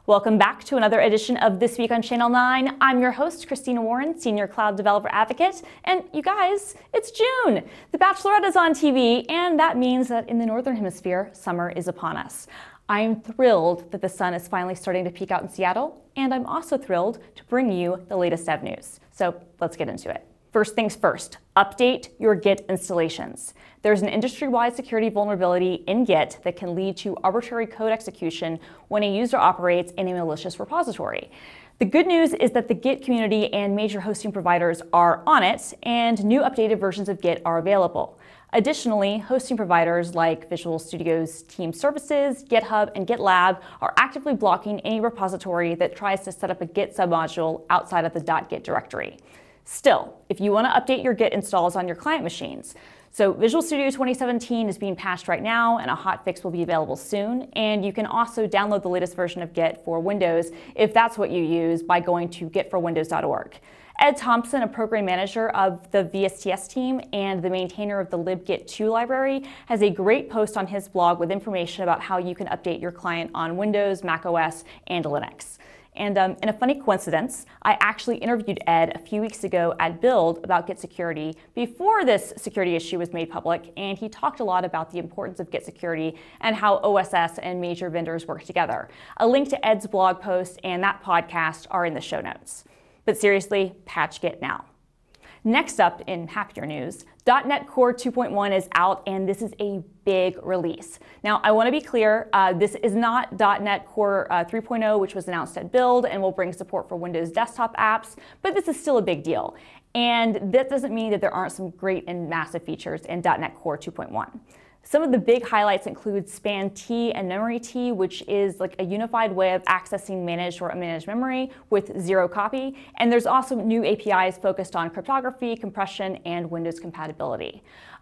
Welcome back to another edition of This Week on Channel 9. I'm your host, Christina Warren, Senior Cloud Developer Advocate. And you guys, it's June. The Bachelorette is on TV, and that means that in the Northern Hemisphere, summer is upon us. I'm thrilled that the sun is finally starting to peek out in Seattle, and I'm also thrilled to bring you the latest dev news. So let's get into it. First things first, update your Git installations. There's an industry-wide security vulnerability in Git that can lead to arbitrary code execution when a user operates in a malicious repository. The good news is that the Git community and major hosting providers are on it, and new updated versions of Git are available. Additionally, hosting providers like Visual Studio's Team Services, GitHub, and GitLab are actively blocking any repository that tries to set up a Git submodule outside of the .git directory. Still, if you want to update your Git installs on your client machines, so Visual Studio 2017 is being patched right now, and a hotfix will be available soon. And you can also download the latest version of Git for Windows if that's what you use by going to gitforwindows.org. Ed Thomson, a program manager of the VSTS team and the maintainer of the libgit2 library, has a great post on his blog with information about how you can update your client on Windows, macOS, and Linux. And in a funny coincidence, I actually interviewed Ed a few weeks ago at Build about Git security before this security issue was made public, and he talked a lot about the importance of Git security and how OSS and major vendors work together. A link to Ed's blog post and that podcast are in the show notes. But seriously, patch Git now. Next up, in happier news, .NET Core 2.1 is out, and this is a big release. Now, I want to be clear, this is not .NET Core 3.0, which was announced at Build and will bring support for Windows desktop apps, but this is still a big deal. And that doesn't mean that there aren't some great and massive features in .NET Core 2.1. Some of the big highlights include span-T and memory-T, which is like a unified way of accessing managed or unmanaged memory with zero copy. And there's also new APIs focused on cryptography, compression, and Windows compatibility.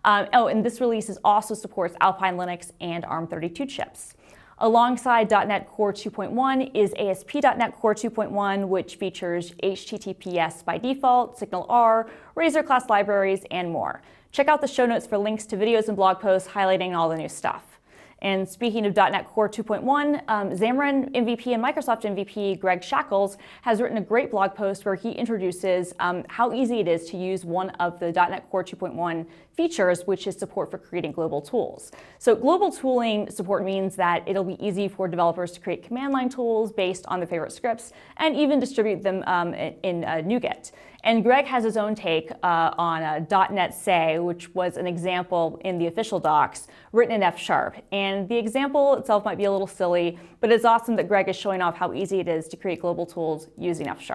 And this release also supports Alpine Linux and ARM32 chips. Alongside .NET Core 2.1 is ASP.NET Core 2.1, which features HTTPS by default, SignalR, Razor class libraries, and more. Check out the show notes for links to videos and blog posts highlighting all the new stuff. And speaking of .NET Core 2.1, Xamarin MVP and Microsoft MVP Greg Shackles has written a great blog post where he introduces how easy it is to use one of the .NET Core 2.1 features, which is support for creating global tools. So global tooling support means that it'll be easy for developers to create command line tools based on their favorite scripts and even distribute them in NuGet. And Greg has his own take on .NET Say, which was an example in the official docs written in F#. And the example itself might be a little silly, but it's awesome that Greg is showing off how easy it is to create global tools using F#.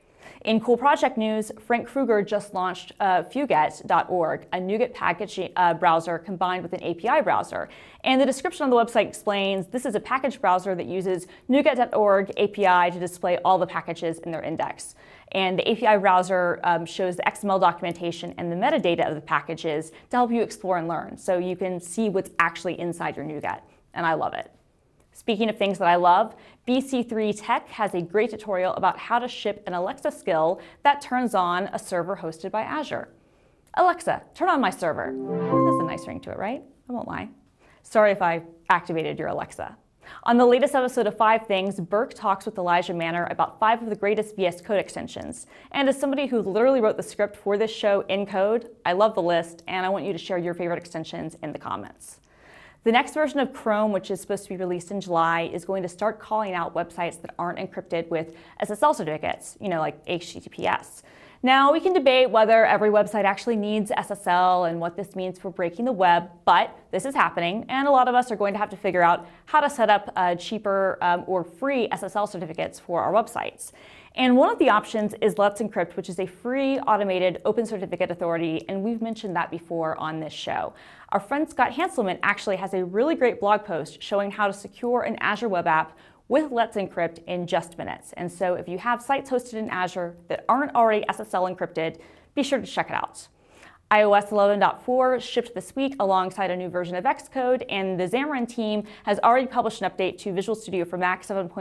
In cool project news, Frank Kruger just launched Fuget.org, a NuGet package browser combined with an API browser. And the description on the website explains this is a package browser that uses NuGet.org API to display all the packages in their index. And the API browser shows the XML documentation and the metadata of the packages to help you explore and learn, so you can see what's actually inside your NuGet. And I love it. Speaking of things that I love, BC3 Tech has a great tutorial about how to ship an Alexa skill that turns on a server hosted by Azure. Alexa, turn on my server. That's a nice ring to it, right? I won't lie. Sorry if I activated your Alexa. On the latest episode of FiveThings, Burke talks with Elijah Manor about 5 of the greatest VS Code extensions. And as somebody who literally wrote the script for this show in code, I love the list, and I want you to share your favorite extensions in the comments. The next version of Chrome, which is supposed to be released in July, is going to start calling out websites that aren't encrypted with SSL certificates, like HTTPS. Now, we can debate whether every website actually needs SSL and what this means for breaking the web, but this is happening, and a lot of us are going to have to figure out how to set up cheaper or free SSL certificates for our websites. And one of the options is Let's Encrypt, which is a free automated open certificate authority, and we've mentioned that before on this show. Our friend Scott Hanselman actually has a really great blog post showing how to secure an Azure web app with Let's Encrypt in just minutes. And so if you have sites hosted in Azure that aren't already SSL encrypted, be sure to check it out. iOS 11.4 shipped this week alongside a new version of Xcode, and the Xamarin team has already published an update to Visual Studio for Mac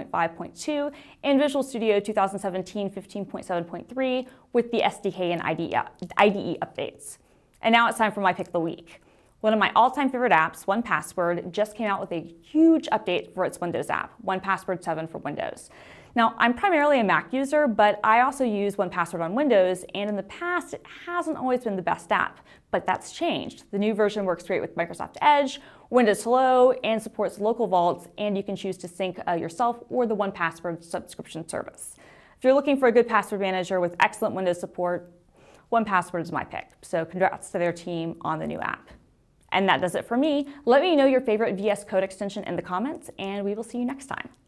7.5.2 and Visual Studio 2017 15.7.3 with the SDK and IDE updates. And now it's time for my pick of the week. One of my all-time favorite apps, 1Password, just came out with a huge update for its Windows app, 1Password 7 for Windows. Now, I'm primarily a Mac user, but I also use 1Password on Windows, and in the past, it hasn't always been the best app. But that's changed. The new version works great with Microsoft Edge, Windows Hello, and supports local vaults, and you can choose to sync yourself or the 1Password subscription service. If you're looking for a good password manager with excellent Windows support, 1Password is my pick. So congrats to their team on the new app. And that does it for me. Let me know your favorite VS Code extension in the comments, and we will see you next time.